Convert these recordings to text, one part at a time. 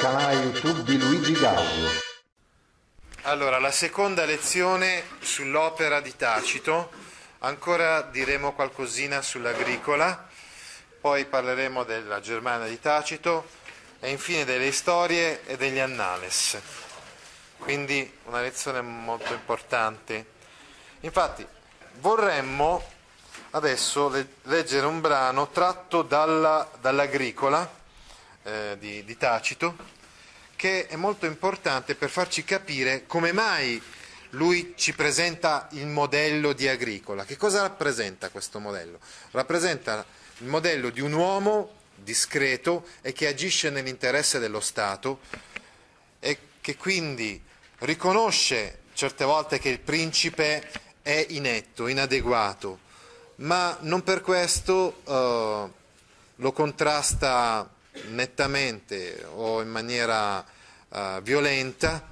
canale YouTube di Luigi Gaudio. Allora, la seconda lezione sull'opera di Tacito, ancora diremo qualcosina sull'Agricola, poi parleremo della Germania di Tacito e infine delle storie e degli Annales. Quindi una lezione molto importante. Infatti vorremmo adesso leggere un brano tratto dall'Agricola di Tacito, che è molto importante per farci capire come mai lui ci presenta il modello di Agricola. Che cosa rappresenta questo modello? Rappresenta il modello di un uomo discreto e che agisce nell'interesse dello Stato e che quindi riconosce certe volte che il principe è inetto, inadeguato, ma non per questo lo contrasta nettamente o in maniera violenta,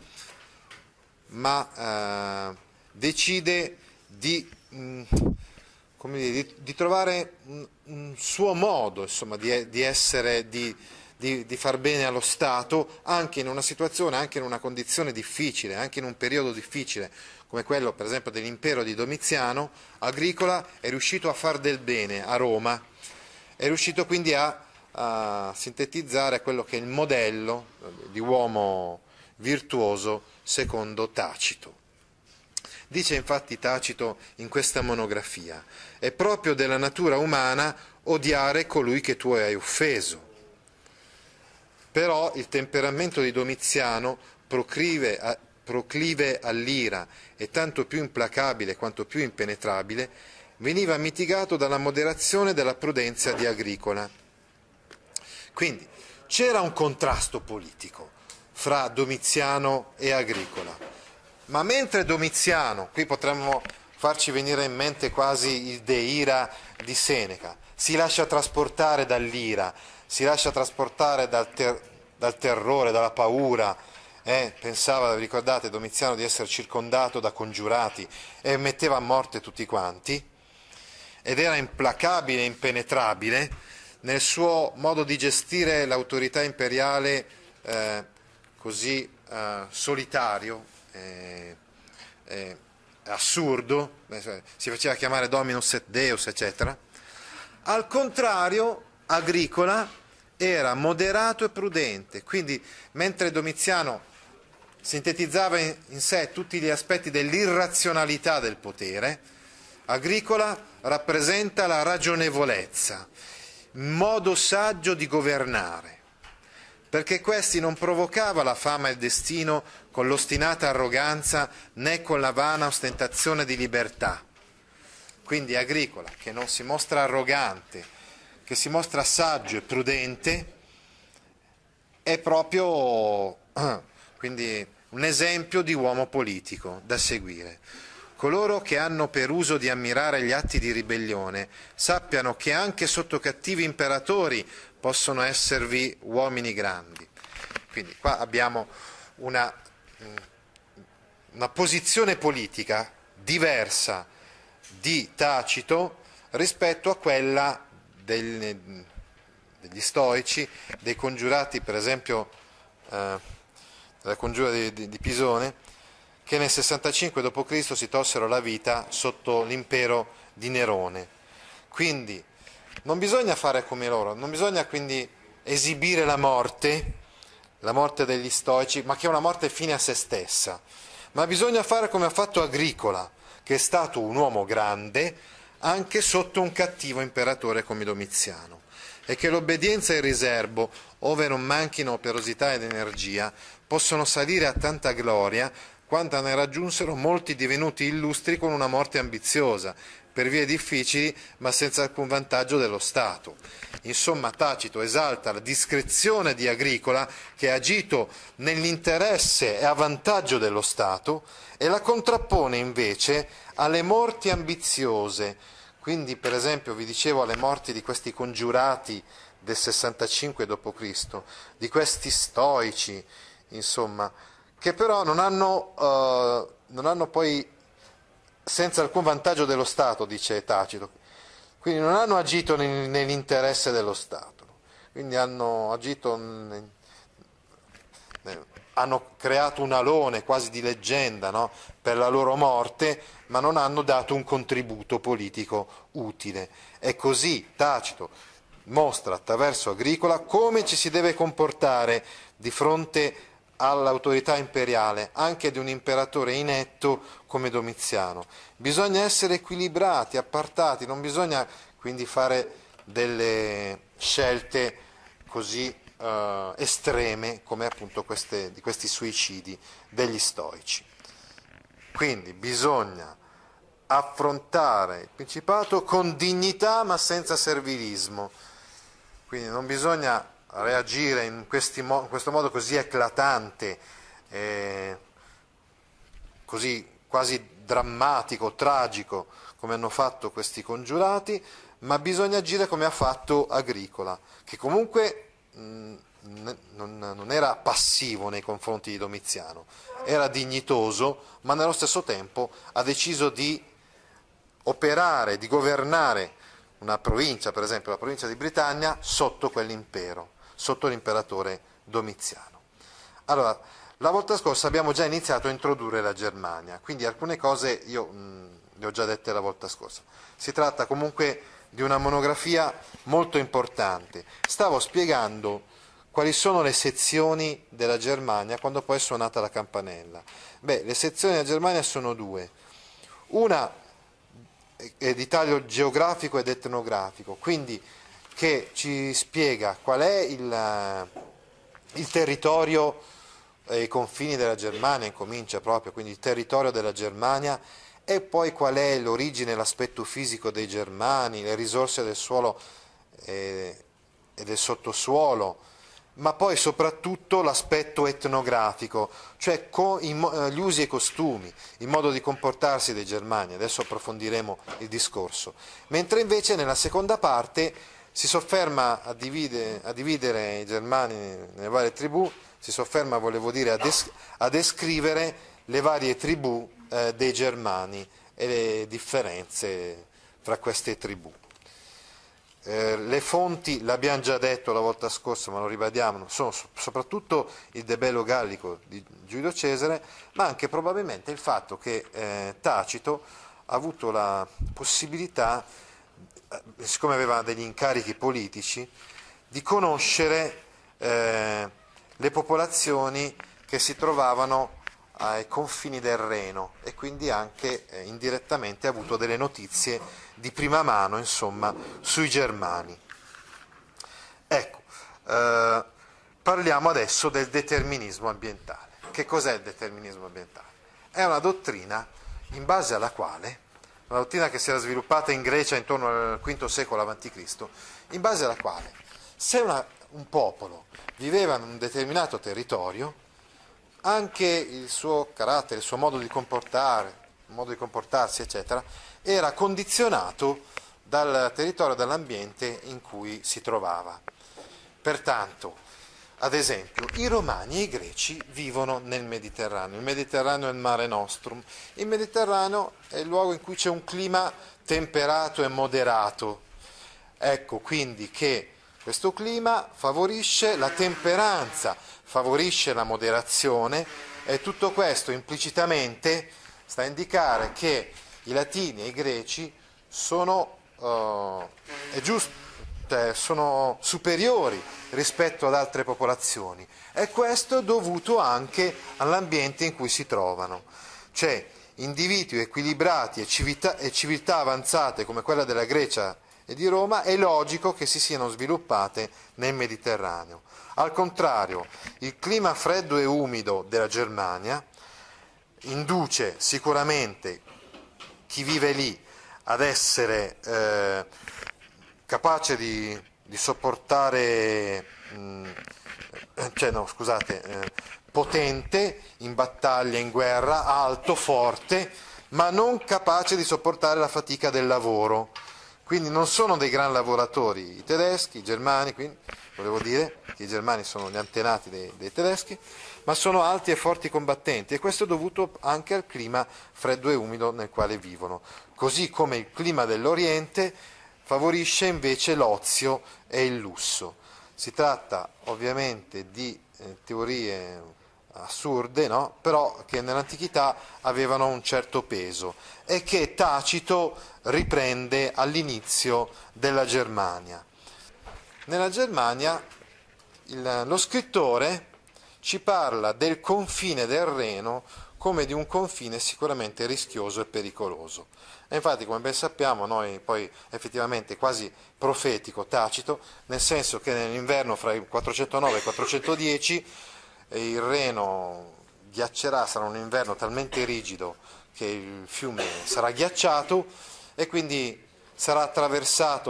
ma decide di trovare un suo modo, insomma, di essere, di far bene allo Stato, anche in una situazione, anche in una condizione difficile, anche in un periodo difficile, come quello per esempio dell'impero di Domiziano. Agricola è riuscito a far del bene a Roma, è riuscito quindi a sintetizzare quello che è il modello di uomo virtuoso secondo Tacito. Dice infatti Tacito in questa monografia: è proprio della natura umana odiare colui che tu hai offeso. Però il temperamento di Domiziano, proclive all'ira e tanto più implacabile quanto più impenetrabile, veniva mitigato dalla moderazione e dalla prudenza di Agricola. Quindi c'era un contrasto politico fra Domiziano e Agricola, ma mentre Domiziano, qui potremmo farci venire in mente quasi il De Ira di Seneca, si lascia trasportare dall'ira, si lascia trasportare dal terrore, dalla paura, pensava, ricordate, Domiziano di essere circondato da congiurati e metteva a morte tutti quanti, ed era implacabile e impenetrabile nel suo modo di gestire l'autorità imperiale, così solitario, assurdo, si faceva chiamare Dominus et Deus, eccetera. Al contrario, Agricola era moderato e prudente, quindi mentre Domiziano sintetizzava in sé tutti gli aspetti dell'irrazionalità del potere, Agricola rappresenta la ragionevolezza, il modo saggio di governare, perché questi non provocava la fama e il destino con l'ostinata arroganza né con la vana ostentazione di libertà. Quindi Agricola, che non si mostra arrogante, che si mostra saggio e prudente, è proprio quindi un esempio di uomo politico da seguire. Coloro che hanno per uso di ammirare gli atti di ribellione sappiano che anche sotto cattivi imperatori possono esservi uomini grandi. Quindi qua abbiamo una posizione politica diversa di Tacito rispetto a quella degli stoici, dei congiurati, per esempio della congiura di Pisone, che nel 65 d.C. si tolsero la vita sotto l'impero di Nerone. Quindi non bisogna fare come loro, non bisogna quindi esibire la morte degli stoici, ma che è una morte fine a se stessa, ma bisogna fare come ha fatto Agricola, che è stato un uomo grande anche sotto un cattivo imperatore come Domiziano, e che l'obbedienza e il riserbo, ove non manchino operosità ed energia, possono salire a tanta gloria quanto ne raggiunsero molti divenuti illustri con una morte ambiziosa, per vie difficili ma senza alcun vantaggio dello Stato. Insomma, Tacito esalta la discrezione di Agricola, che ha agito nell'interesse e a vantaggio dello Stato, e la contrappone invece alle morti ambiziose. Quindi, per esempio, vi dicevo, alle morti di questi congiurati del 65 d.C., di questi stoici, insomma, che però non hanno poi, senza alcun vantaggio dello Stato, dice Tacito, quindi non hanno agito nell'interesse dello Stato, quindi hanno agito hanno creato un alone quasi di leggenda, no? Per la loro morte, ma non hanno dato un contributo politico utile. E così Tacito mostra attraverso Agricola come ci si deve comportare di fronte all'autorità imperiale, anche di un imperatore inetto come Domiziano. Bisogna essere equilibrati, appartati, non bisogna quindi fare delle scelte così estreme come appunto di questi suicidi degli stoici. Quindi bisogna affrontare il Principato con dignità ma senza servilismo, quindi non bisogna reagire in questo modo così eclatante, così quasi drammatico, tragico come hanno fatto questi congiurati, ma bisogna agire come ha fatto Agricola, che comunque non era passivo nei confronti di Domiziano, era dignitoso, ma nello stesso tempo ha deciso di operare, di governare una provincia, per esempio la provincia di Britannia, sotto quell'impero, sotto l'imperatore Domiziano. Allora, la volta scorsa abbiamo già iniziato a introdurre la Germania, quindi alcune cose io le ho già dette la volta scorsa. Si tratta comunque di una monografia molto importante. Stavo spiegando quali sono le sezioni della Germania quando poi è suonata la campanella. Le sezioni della Germania sono due. Una è di taglio geografico ed etnografico, quindi che ci spiega qual è il territorio e i confini della Germania, incomincia proprio, quindi il territorio della Germania, e poi qual è l'origine e l'aspetto fisico dei germani, le risorse del suolo e del sottosuolo, ma poi soprattutto l'aspetto etnografico, cioè gli usi e i costumi, il modo di comportarsi dei germani. Adesso approfondiremo il discorso. Mentre invece nella seconda parte si sofferma a dividere i germani nelle varie tribù, si sofferma, volevo dire, a descrivere le varie tribù dei germani e le differenze fra queste tribù. Le fonti, l'abbiamo già detto la volta scorsa, ma lo ribadiamo, sono soprattutto il De Bello Gallico di Giulio Cesare, ma anche probabilmente il fatto che Tacito ha avuto la possibilità, siccome aveva degli incarichi politici, di conoscere le popolazioni che si trovavano ai confini del Reno e quindi anche indirettamente ha avuto delle notizie di prima mano, insomma, sui germani. Ecco, parliamo adesso del determinismo ambientale. Che cos'è il determinismo ambientale? È una dottrina in base alla quale, una dottrina che si era sviluppata in Grecia intorno al V secolo a.C., in base alla quale se un popolo viveva in un determinato territorio, anche il suo carattere, il suo modo di comportarsi, eccetera, era condizionato dal territorio, dall'ambiente in cui si trovava. Pertanto, ad esempio, i romani e i greci vivono nel Mediterraneo. Il Mediterraneo è il Mare Nostrum. Il Mediterraneo è il luogo in cui c'è un clima temperato e moderato. Ecco quindi che questo clima favorisce la temperanza, favorisce la moderazione, e tutto questo implicitamente sta a indicare che i latini e i greci sono superiori rispetto ad altre popolazioni, e questo è dovuto anche all'ambiente in cui si trovano, cioè individui equilibrati e civiltà avanzate come quella della Grecia e di Roma è logico che si siano sviluppate nel Mediterraneo. Al contrario, il clima freddo e umido della Germania induce sicuramente chi vive lì ad essere capace di sopportare, potente in battaglia, in guerra, alto, forte, ma non capace di sopportare la fatica del lavoro. Quindi non sono dei gran lavoratori i tedeschi, i germani, quindi volevo dire che i germani sono gli antenati dei tedeschi, ma sono alti e forti combattenti, e questo è dovuto anche al clima freddo e umido nel quale vivono, così come il clima dell'Oriente favorisce invece l'ozio e il lusso. Si tratta ovviamente di teorie assurde, no? Però che nell'antichità avevano un certo peso e che Tacito riprende all'inizio della Germania. Nella Germania lo scrittore ci parla del confine del Reno come di un confine sicuramente rischioso e pericoloso. E infatti, come ben sappiamo, noi poi effettivamente quasi profetico Tacito, nel senso che nell'inverno fra il 409 e il 410 il Reno ghiaccerà, sarà un inverno talmente rigido che il fiume sarà ghiacciato e quindi sarà attraversato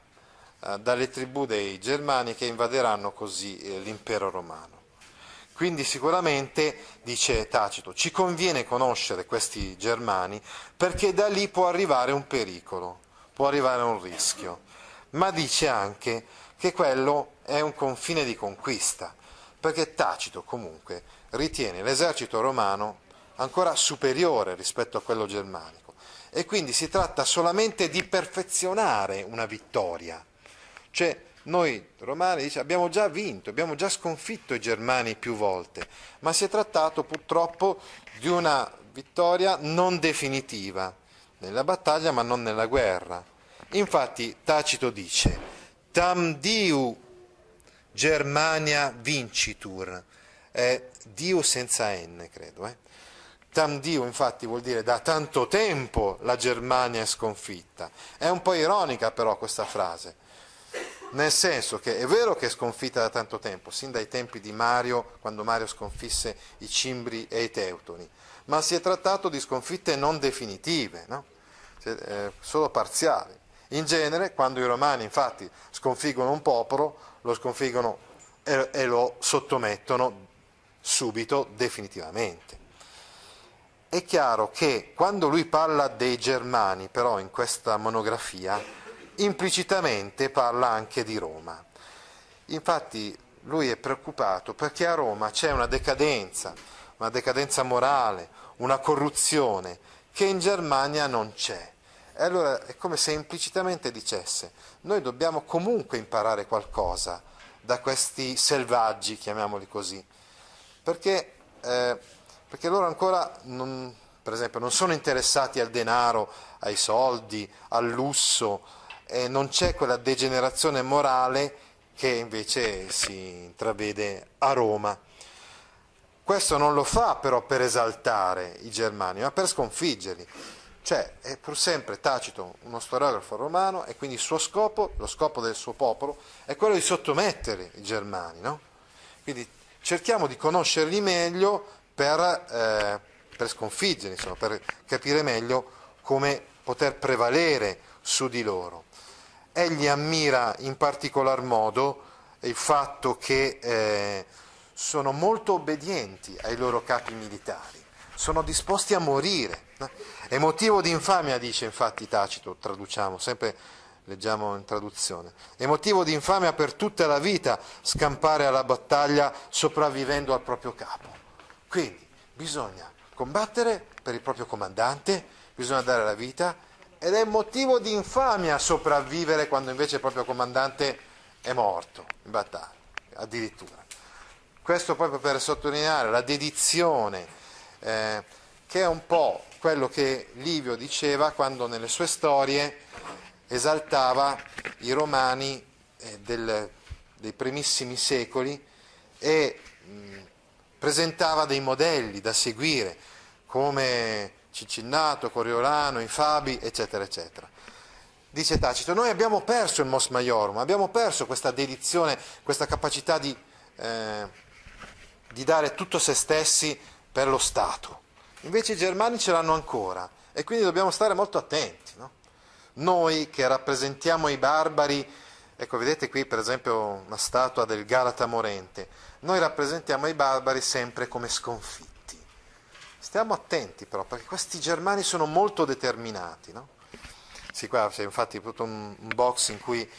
dalle tribù dei Germani che invaderanno così l'impero romano. Quindi sicuramente, dice Tacito, ci conviene conoscere questi Germani perché da lì può arrivare un pericolo, può arrivare un rischio, ma dice anche che quello è un confine di conquista, perché Tacito comunque ritiene l'esercito romano ancora superiore rispetto a quello germanico e quindi si tratta solamente di perfezionare una vittoria. Cioè noi romani abbiamo già vinto, abbiamo già sconfitto i germani più volte, ma si è trattato purtroppo di una vittoria non definitiva, nella battaglia ma non nella guerra. Infatti Tacito dice tam diu Germania vincitur, è Dio senza N credo. Tam diu infatti vuol dire da tanto tempo la Germania è sconfitta. È un po' ironica però questa frase. Nel senso che è vero che è sconfitta da tanto tempo, sin dai tempi di Mario, quando Mario sconfisse i Cimbri e i Teutoni, ma si è trattato di sconfitte non definitive, no? Solo parziali. In genere, quando i romani infatti sconfiggono un popolo, lo sconfiggono e lo sottomettono subito, definitivamente. È chiaro che quando lui parla dei Germani, però in questa monografia, implicitamente parla anche di Roma. Infatti lui è preoccupato perché a Roma c'è una decadenza morale, una corruzione che in Germania non c'è. E allora è come se implicitamente dicesse: noi dobbiamo comunque imparare qualcosa da questi selvaggi, chiamiamoli così, perché loro ancora, per esempio, non sono interessati al denaro, ai soldi, al lusso, e non c'è quella degenerazione morale che invece si intravede a Roma. Questo non lo fa però per esaltare i germani, ma per sconfiggerli. Cioè è pur sempre Tacito uno storiografo romano e quindi il suo scopo, lo scopo del suo popolo, è quello di sottomettere i germani, no? Quindi cerchiamo di conoscerli meglio per sconfiggerli, insomma, per capire meglio come poter prevalere su di loro. Egli ammira in particolar modo il fatto che sono molto obbedienti ai loro capi militari, sono disposti a morire. È motivo di infamia, dice infatti Tacito, traduciamo, sempre leggiamo in traduzione, è motivo di infamia per tutta la vita scampare alla battaglia sopravvivendo al proprio capo. Quindi bisogna combattere per il proprio comandante, bisogna dare la vita, ed è motivo di infamia sopravvivere quando invece il proprio comandante è morto in battaglia, addirittura. Questo proprio per sottolineare la dedizione, che è un po' quello che Livio diceva quando nelle sue storie esaltava i romani dei primissimi secoli e presentava dei modelli da seguire come Cincinnato, Coriolano, i Fabi, eccetera, eccetera. Dice Tacito, noi abbiamo perso il mos maiorum, abbiamo perso questa dedizione, questa capacità di dare tutto se stessi per lo Stato. Invece i germani ce l'hanno ancora e quindi dobbiamo stare molto attenti, no? Noi che rappresentiamo i barbari, ecco, vedete qui per esempio una statua del Galata morente, noi rappresentiamo i barbari sempre come sconfitti. Stiamo attenti però, perché questi germani sono molto determinati, no? Sì, qua c'è infatti tutto un box in cui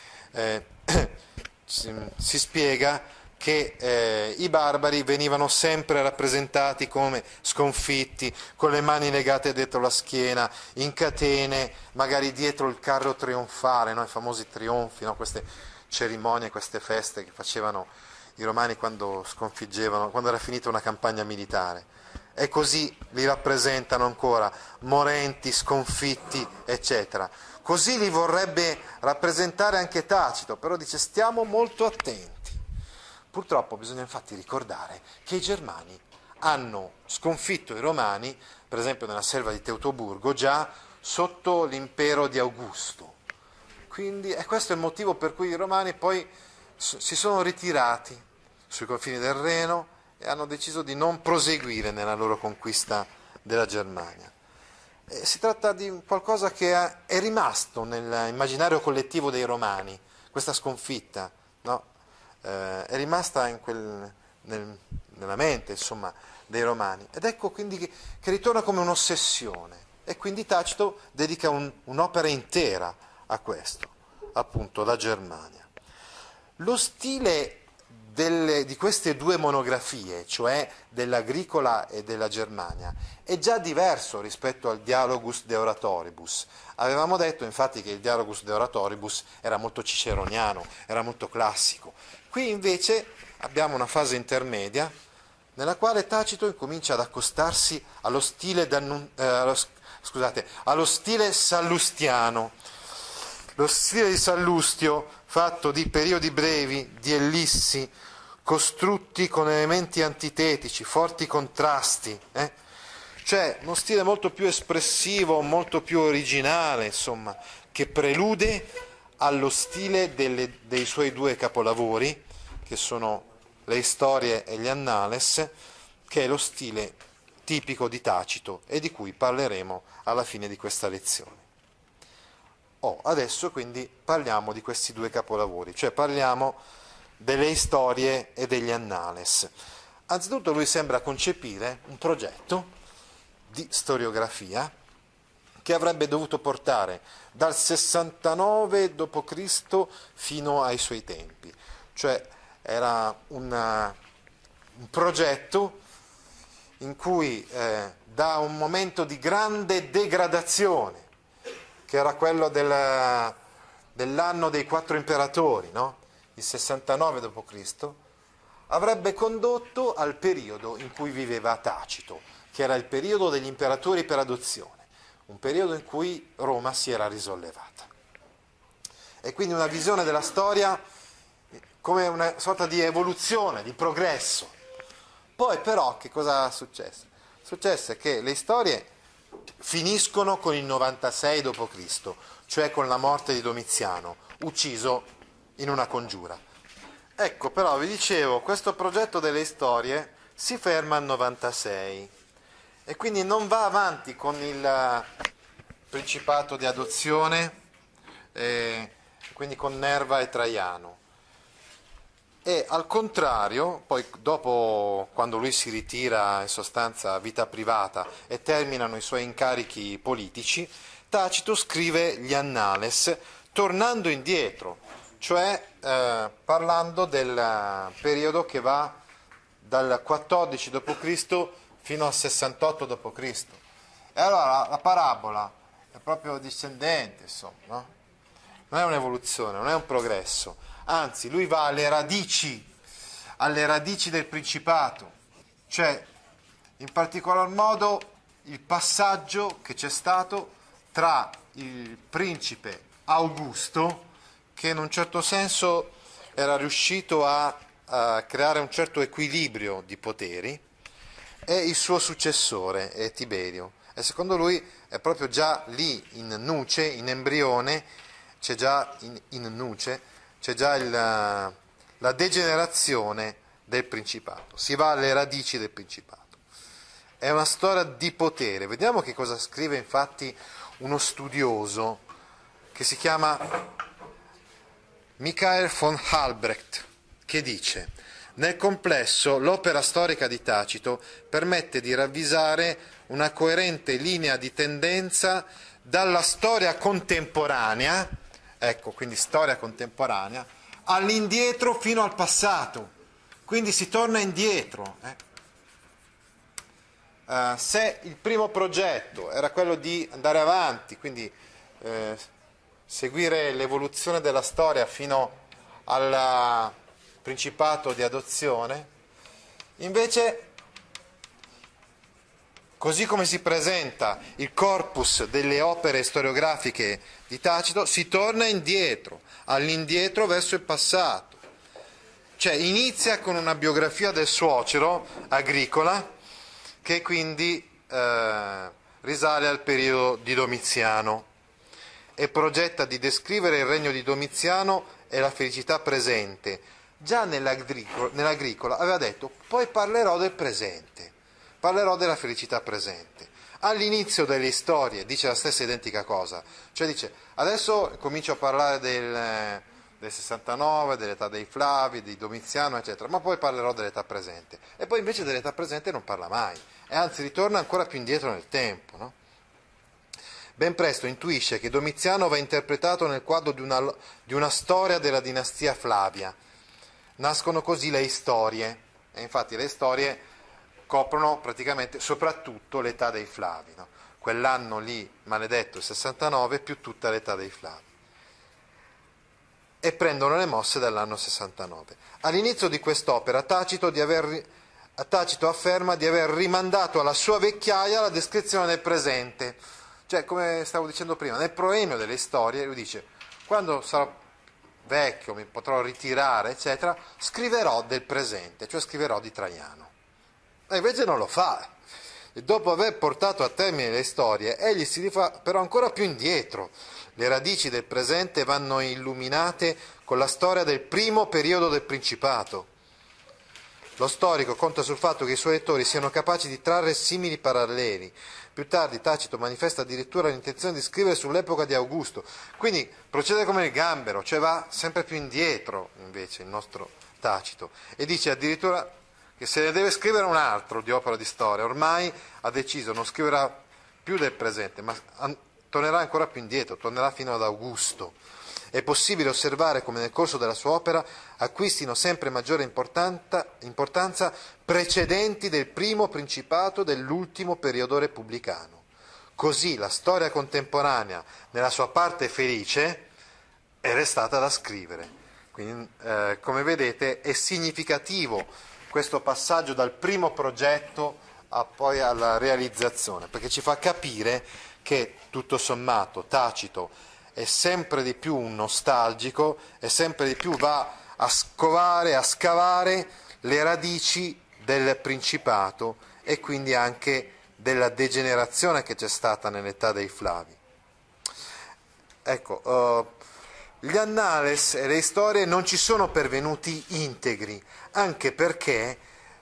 si spiega che i barbari venivano sempre rappresentati come sconfitti, con le mani legate dietro la schiena, in catene, magari dietro il carro trionfale, no? I famosi trionfi, no? Queste cerimonie, queste feste che facevano i romani quando sconfiggevano, quando era finita una campagna militare. E così li rappresentano ancora, morenti, sconfitti, eccetera. Così li vorrebbe rappresentare anche Tacito, però dice stiamo molto attenti. Purtroppo bisogna infatti ricordare che i Germani hanno sconfitto i Romani, per esempio nella selva di Teutoburgo, già sotto l'impero di Augusto. Quindi questo è il motivo per cui i Romani poi si sono ritirati sui confini del Reno e hanno deciso di non proseguire nella loro conquista della Germania. Si tratta di qualcosa che è rimasto nell'immaginario collettivo dei Romani, questa sconfitta, no? È rimasta nella mente, insomma, dei Romani. Ed ecco quindi che ritorna come un'ossessione. E quindi Tacito dedica un'opera intera a questo, appunto, la Germania. Lo stile di queste due monografie, cioè dell'Agricola e della Germania, è già diverso rispetto al Dialogus de Oratoribus. Avevamo detto infatti che il Dialogus de Oratoribus era molto ciceroniano, era molto classico. Qui invece abbiamo una fase intermedia nella quale Tacito incomincia ad accostarsi allo stile sallustiano. Lo stile di Sallustio, fatto di periodi brevi, di ellissi, costrutti con elementi antitetici, forti contrasti, cioè uno stile molto più espressivo, molto più originale, insomma, che prelude allo stile dei suoi due capolavori, che sono le Storie e gli Annales, che è lo stile tipico di Tacito e di cui parleremo alla fine di questa lezione. Adesso quindi parliamo di questi due capolavori, cioè parliamo delle Storie e degli Annales. Anzitutto lui sembra concepire un progetto di storiografia che avrebbe dovuto portare dal 69 d.C. fino ai suoi tempi, cioè era un progetto in cui da un momento di grande degradazione, che era quello dell'anno dei 4 imperatori, no? Il 69 d.C., avrebbe condotto al periodo in cui viveva Tacito, che era il periodo degli imperatori per adozione, un periodo in cui Roma si era risollevata. E quindi una visione della storia come una sorta di evoluzione, di progresso. Poi però che cosa successe? Successe che le storie finiscono con il 96 d.C., cioè con la morte di Domiziano, ucciso in una congiura. Ecco, però vi dicevo, questo progetto delle storie si ferma al 96 e quindi non va avanti con il principato di adozione, quindi con Nerva e Traiano. E al contrario, poi dopo, quando lui si ritira in sostanza a vita privata e terminano i suoi incarichi politici, Tacito scrive gli Annales, tornando indietro, cioè parlando del periodo che va dal 14 d.C. fino al 68 d.C. E allora la parabola è proprio discendente, insomma, no? Non è un'evoluzione, non è un progresso, anzi lui va alle radici del principato, cioè in particolar modo il passaggio che c'è stato tra il principe Augusto, che in un certo senso era riuscito a creare un certo equilibrio di poteri, e il suo successore, Tiberio. E secondo lui è proprio già lì, in nuce, in embrione, c'è già la degenerazione del principato. Si va alle radici del principato. È una storia di potere. Vediamo che cosa scrive infatti uno studioso che si chiama Michael von Albrecht, che dice: nel complesso l'opera storica di Tacito permette di ravvisare una coerente linea di tendenza dalla storia contemporanea, ecco, quindi storia contemporanea, all'indietro fino al passato, quindi si torna indietro. Se il primo progetto era quello di andare avanti, quindi seguire l'evoluzione della storia fino alla principato di adozione, invece, così come si presenta il corpus delle opere storiografiche di Tacito, si torna indietro, all'indietro verso il passato. Cioè inizia con una biografia del suocero Agricola, che quindi risale al periodo di Domiziano, e progetta di descrivere il regno di Domiziano e la felicità presente. Già nell'Agricola aveva detto: poi parlerò del presente, parlerò della felicità presente. All'inizio delle storie dice la stessa identica cosa, cioè dice: adesso comincio a parlare del 69, dell'età dei Flavi, di Domiziano, eccetera, ma poi parlerò dell'età presente. E poi invece dell'età presente non parla mai, e anzi ritorna ancora più indietro nel tempo, no? Ben presto intuisce che Domiziano va interpretato nel quadro di una storia della dinastia Flavia. Nascono così le storie, e infatti le storie coprono praticamente soprattutto l'età dei Flavi, no? Quell'anno lì maledetto, il 69, più tutta l'età dei Flavi, e prendono le mosse dall'anno 69. All'inizio di quest'opera Tacito afferma di aver rimandato alla sua vecchiaia la descrizione del presente. Cioè, come stavo dicendo prima, nel proemio delle storie lui dice: quando sarò vecchio, mi potrò ritirare, eccetera, scriverò del presente, cioè scriverò di Traiano. E invece non lo fa. E dopo aver portato a termine le storie, egli si rifà però ancora più indietro. Le radici del presente vanno illuminate con la storia del primo periodo del Principato. Lo storico conta sul fatto che i suoi lettori siano capaci di trarre simili paralleli. Più tardi Tacito manifesta addirittura l'intenzione di scrivere sull'epoca di Augusto. Quindi procede come il gambero, cioè va sempre più indietro invece il nostro Tacito. E dice addirittura che se ne deve scrivere un altro di opera di storia. Ormai ha deciso, non scriverà più del presente, ma tornerà ancora più indietro, tornerà fino ad Augusto. È possibile osservare come nel corso della sua opera acquistino sempre maggiore importanza precedenti del primo principato dell'ultimo periodo repubblicano. Così la storia contemporanea, nella sua parte felice, è restata da scrivere. Quindi, come vedete, è significativo questo passaggio dal primo progetto poi alla realizzazione, perché ci fa capire che tutto sommato Tacito è sempre di più un nostalgico e sempre di più va a scavare le radici del Principato e quindi anche della degenerazione che c'è stata nell'età dei Flavi. Ecco, gli annales e le storie non ci sono pervenuti integri, anche perché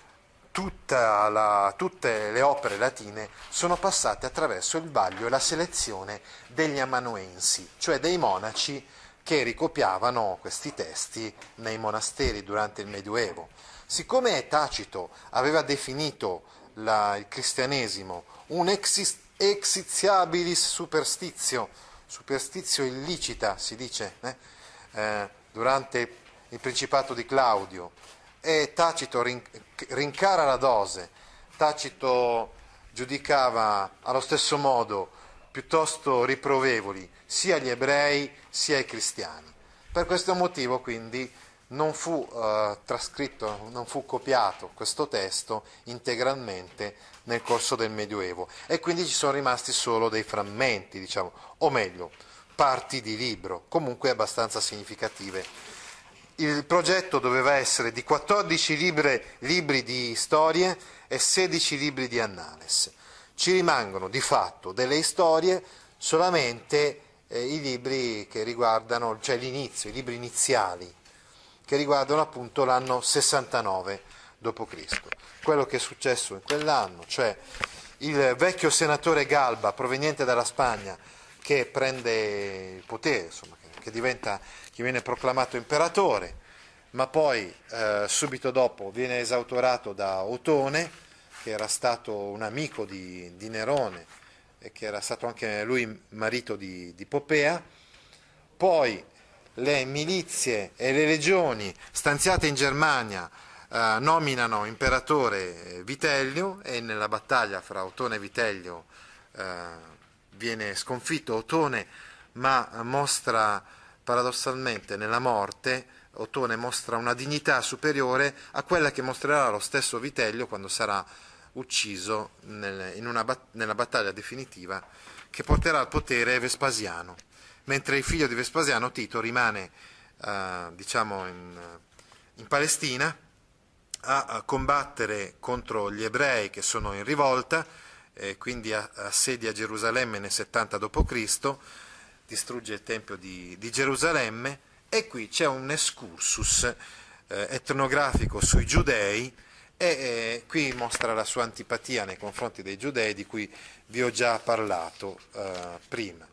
tutte le opere latine sono passate attraverso il vaglio e la selezione degli amanuensi, cioè dei monaci che ricopiavano questi testi nei monasteri durante il Medioevo. Siccome Tacito aveva definito il cristianesimo un exitiabilis superstitio illicita, si dice, durante il principato di Claudio, e Tacito rincara la dose. Tacito giudicava allo stesso modo piuttosto riprovevoli sia gli ebrei sia i cristiani. Per questo motivo quindi non fu trascritto, non fu copiato questo testo integralmente nel corso del Medioevo, e quindi ci sono rimasti solo dei frammenti, diciamo, o meglio, parti di libro, comunque abbastanza significative. Il progetto doveva essere di 14 libri di storie e 16 libri di annales. Ci rimangono di fatto delle storie solamente i libri che riguardano, cioè l'inizio, i libri iniziali, che riguardano appunto l'anno 69 d.C. Quello che è successo in quell'anno, cioè il vecchio senatore Galba, proveniente dalla Spagna, che prende il potere, insomma, che viene proclamato imperatore, ma poi subito dopo viene esautorato da Otone, che era stato un amico di Nerone e che era stato anche lui marito di Popea. Poi le milizie e le legioni stanziate in Germania nominano imperatore Vitellio, e nella battaglia fra Otone e Vitellio viene sconfitto Otone, ma mostra paradossalmente nella morte Otone mostra una dignità superiore a quella che mostrerà lo stesso Vitellio quando sarà ucciso nella battaglia definitiva che porterà al potere Vespasiano, mentre il figlio di Vespasiano, Tito, rimane diciamo in Palestina a combattere contro gli ebrei che sono in rivolta, quindi assedia Gerusalemme nel 70 d.C., distrugge il Tempio di Gerusalemme, e qui c'è un excursus etnografico sui giudei, e qui mostra la sua antipatia nei confronti dei giudei di cui vi ho già parlato prima.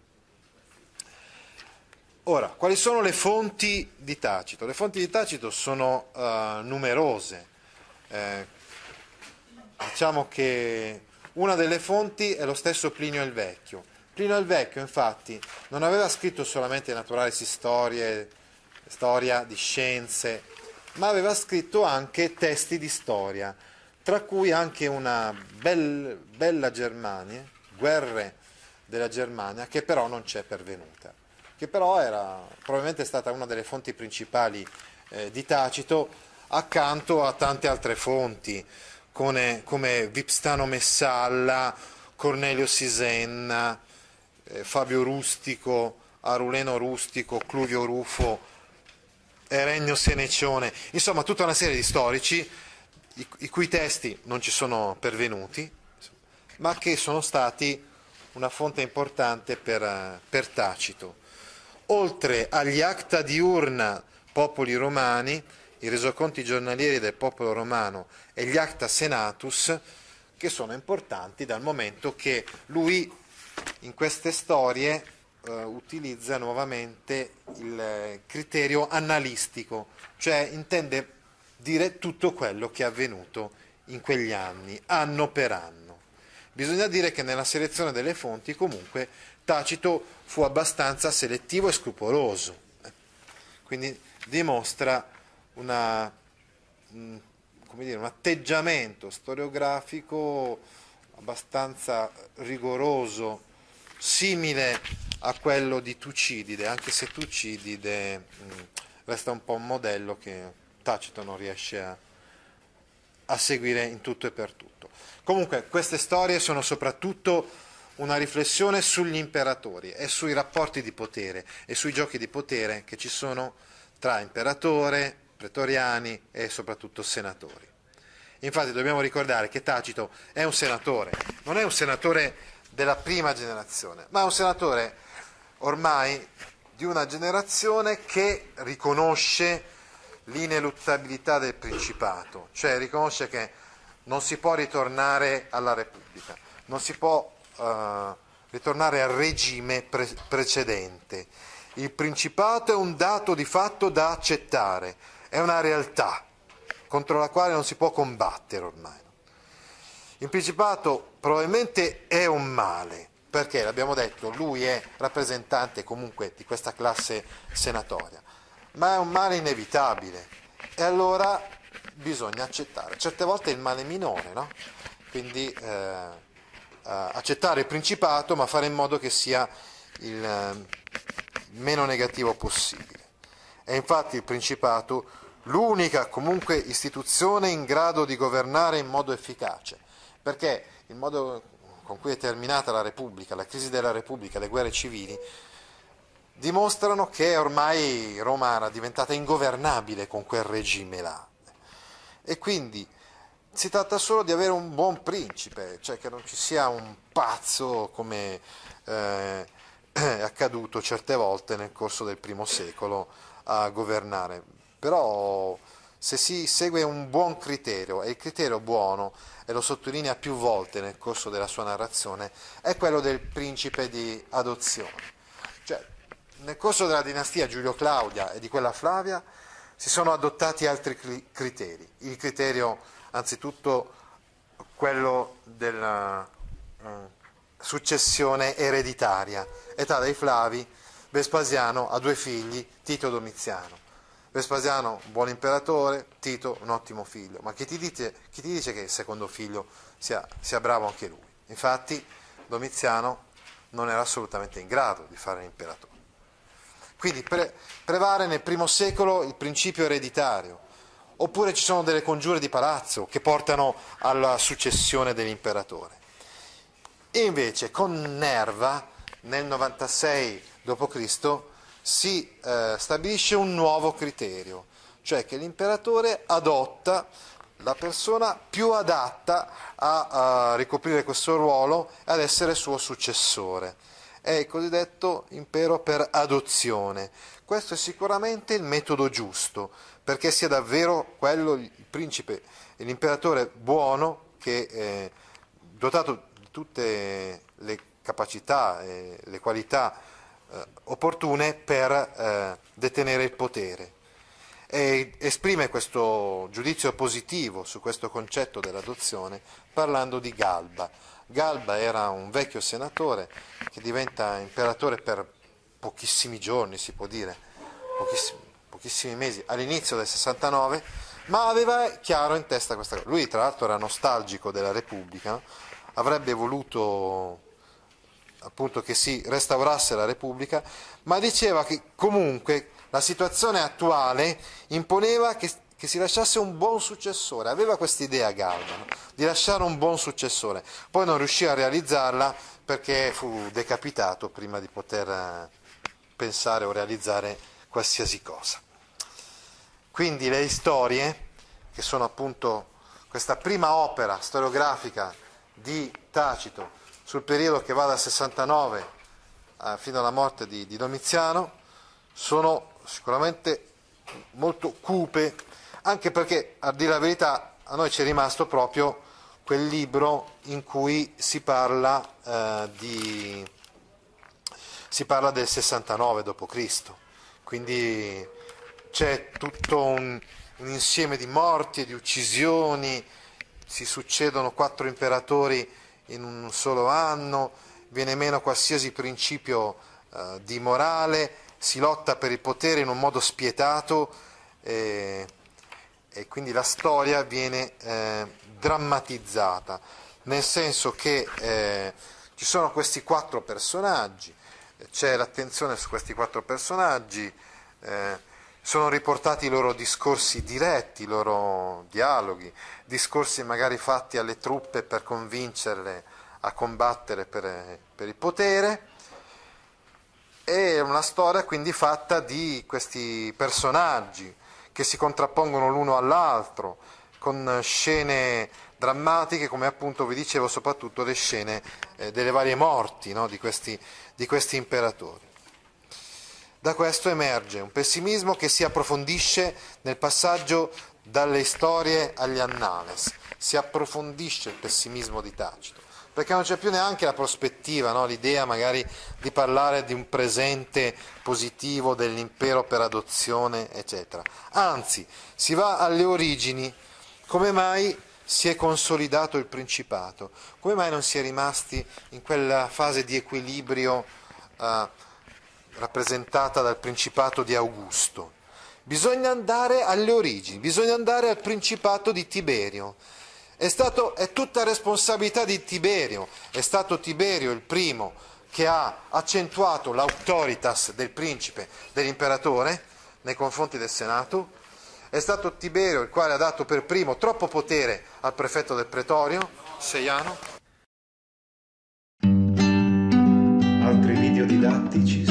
Ora, quali sono le fonti di Tacito? Le fonti di Tacito sono numerose. Diciamo che una delle fonti è lo stesso Plinio il Vecchio. Plinio il Vecchio, infatti, non aveva scritto solamente Naturalis storia di scienze, ma aveva scritto anche testi di storia, tra cui anche una bella Germania, Guerre della Germania, che però non c'è pervenuta, che però era probabilmente stata una delle fonti principali di Tacito, accanto a tante altre fonti, come Vipstano Messalla, Cornelio Sisenna, Fabio Rustico, Aruleno Rustico, Cluvio Rufo, Erenio Senecione, insomma tutta una serie di storici i cui testi non ci sono pervenuti, ma che sono stati una fonte importante per Tacito. Oltre agli acta diurna popoli romani, i resoconti giornalieri del popolo romano e gli acta senatus, che sono importanti dal momento che lui in queste storie utilizza nuovamente il criterio annalistico, cioè intende dire tutto quello che è avvenuto in quegli anni, anno per anno. Bisogna dire che nella selezione delle fonti comunque Tacito fu abbastanza selettivo e scrupoloso, quindi dimostra un atteggiamento storiografico abbastanza rigoroso, simile a quello di Tucidide, anche se Tucidide resta un po' un modello che Tacito non riesce a seguire in tutto e per tutto. Comunque queste storie sono soprattutto una riflessione sugli imperatori e sui rapporti di potere e sui giochi di potere che ci sono tra imperatore, pretoriani e soprattutto senatori. Infatti dobbiamo ricordare che Tacito è un senatore, non è un senatore della prima generazione, ma è un senatore ormai di una generazione che riconosce l'ineluttabilità del principato, cioè riconosce che non si può ritornare alla Repubblica, non si può ritornare al regime precedente. Il principato è un dato di fatto da accettare, è una realtà contro la quale non si può combattere ormai. Il principato probabilmente è un male, perché, l'abbiamo detto, lui è rappresentante comunque di questa classe senatoria, ma è un male inevitabile e allora bisogna accettare. Certe volte è il male minore, no? Quindi accettare il principato, ma fare in modo che sia il meno negativo possibile. È infatti il principato l'unica comunque istituzione in grado di governare in modo efficace, perché il modo con cui è terminata la Repubblica, la crisi della Repubblica, le guerre civili, dimostrano che ormai Roma era diventata ingovernabile con quel regime là. E quindi si tratta solo di avere un buon principe, cioè che non ci sia un pazzo come è accaduto certe volte nel corso del primo secolo a governare. Però se si segue un buon criterio, e il criterio buono, e lo sottolinea più volte nel corso della sua narrazione, è quello del principe di adozione. Cioè, nel corso della dinastia Giulio-Claudia e di quella Flavia si sono adottati altri criteri. Il criterio, anzitutto, quello della successione ereditaria. Età dei Flavi, Vespasiano ha 2 figli, Tito e Domiziano. Vespasiano, un buon imperatore, Tito, un ottimo figlio. Ma chi ti dice che il secondo figlio sia bravo anche lui? Infatti, Domiziano non era assolutamente in grado di fare l'imperatore. Quindi prevale nel I secolo il principio ereditario, oppure ci sono delle congiure di palazzo che portano alla successione dell'imperatore. E invece con Nerva, nel 96 d.C., si stabilisce un nuovo criterio, cioè che l'imperatore adotta la persona più adatta a ricoprire questo ruolo e ad essere suo successore. È il cosiddetto impero per adozione. Questo è sicuramente il metodo giusto, perché sia davvero quello il principe e l'imperatore buono che, dotato di tutte le capacità e le qualità opportune per detenere il potere. E esprime questo giudizio positivo su questo concetto dell'adozione parlando di Galba. Galba era un vecchio senatore che diventa imperatore per pochissimi giorni, si può dire, pochissimi mesi, all'inizio del 69, ma aveva chiaro in testa questa cosa. Lui tra l'altro era nostalgico della Repubblica, no? Avrebbe voluto appunto che si restaurasse la Repubblica, ma diceva che comunque la situazione attuale imponeva che si lasciasse un buon successore. Aveva questa idea Galba, no? Di lasciare un buon successore, poi non riuscì a realizzarla perché fu decapitato prima di poter pensare o realizzare qualsiasi cosa. Quindi le storie, che sono appunto questa prima opera storiografica di Tacito sul periodo che va dal 69 fino alla morte di Domiziano, sono sicuramente molto cupe, anche perché, a dire la verità, a noi ci è rimasto proprio quel libro in cui si parla del 69 d.C., quindi c'è tutto un insieme di morti e di uccisioni, si succedono 4 imperatori in un solo anno, viene meno qualsiasi principio di morale, si lotta per il potere in un modo spietato e quindi la storia viene drammatizzata, nel senso che ci sono questi 4 personaggi, c'è l'attenzione su questi 4 personaggi, sono riportati i loro discorsi diretti, i loro dialoghi, discorsi magari fatti alle truppe per convincerle a combattere per il potere. È una storia quindi fatta di questi personaggi che si contrappongono l'uno all'altro, con scene drammatiche, come appunto vi dicevo, soprattutto le scene delle varie morti, no, di questi imperatori. Da questo emerge un pessimismo che si approfondisce nel passaggio dalle storie agli annales, si approfondisce il pessimismo di Tacito, perché non c'è più neanche la prospettiva, no? L'idea magari di parlare di un presente positivo dell'impero per adozione, eccetera. Anzi, si va alle origini. Come mai si è consolidato il principato? Come mai non si è rimasti in quella fase di equilibrio rappresentata dal principato di Augusto? Bisogna andare alle origini, bisogna andare al principato di Tiberio. È tutta responsabilità di Tiberio, è stato Tiberio il primo che ha accentuato l'autoritas del principe, dell'imperatore nei confronti del Senato, è stato Tiberio il quale ha dato per primo troppo potere al prefetto del pretorio, Seiano. Altri video didattici